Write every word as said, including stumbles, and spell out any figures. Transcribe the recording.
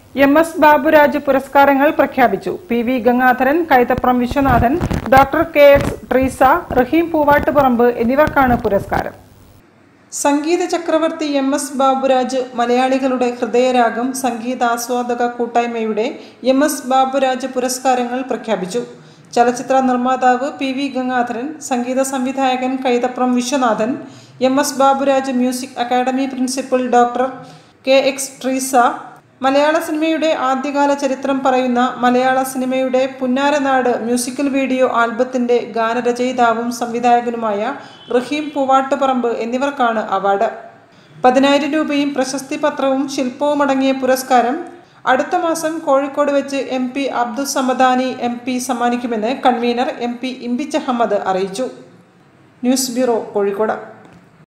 M S Baburaj പുരസ്കാരങ്ങൾ പ്രഖ്യാപിച്ചു. P V Gangadharan, Kaithapram Viswanathan, doctor K X Treesa, Raheem Poovattuparamba എന്നിവർക്കാണ് പുരസ്കാരം. സംഗീത ചക്രവർത്തി എം എസ് ബാബുരാജ് മലയാളികളുടെ ഹൃദയരാഗം സംഗീതാസ്വാദക കൂട്ടായ്മയുടെ എം എസ് ബാബുരാജ് പുരസ്കാരങ്ങൾ പ്രഖ്യാപിച്ചു. ചലച്ചിത്ര നിർമ്മാതാവ് പി വി ഗംഗാധരൻ, സംഗീത സംവിധായകൻ Kaithapram Viswanathan, M S Baburaj music academy principal doctor K X Treesa, മലയാള സിനിമയുടെ ആദ്യകാല ചരിത്രം പറയുന്ന മലയാള സിനിമയുടെ പുന്നാരനാട് മ്യൂസിക്കൽ വീഡിയോ ആൽബത്തിൻ്റെ ഗാനരചയിതാവും സംവിധായകനുമായ റഹീം പൂവാട്ടുപറമ്പ് എന്നിവർക്കാണ് അവാർഡ്. പതിനായിരം രൂപയും പ്രശസ്തി പത്രവും ശില്പവും അടങ്ങിയ പുരസ്കാരം അടുത്ത മാസം കോഴിക്കോട് വെച്ച് M P Abdul Samadani M P സമ്മാനിക്കുമെന്ന് convener M P Imbichi Ahammed അറിയിച്ചു. News bureau, Kozhikode.